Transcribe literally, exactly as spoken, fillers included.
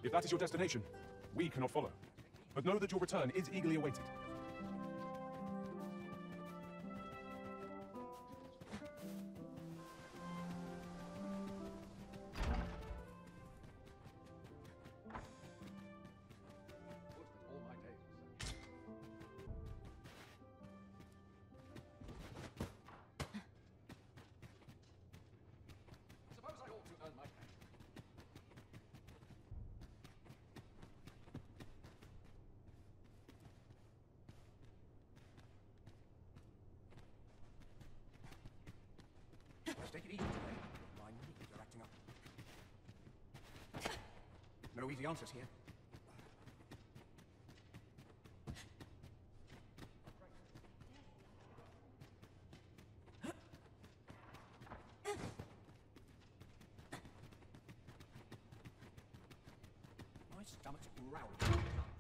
If that is your destination, we cannot follow. But know that your return is eagerly awaited. Take it easy today. My knees are acting up. No easy answers here. My stomach's growling.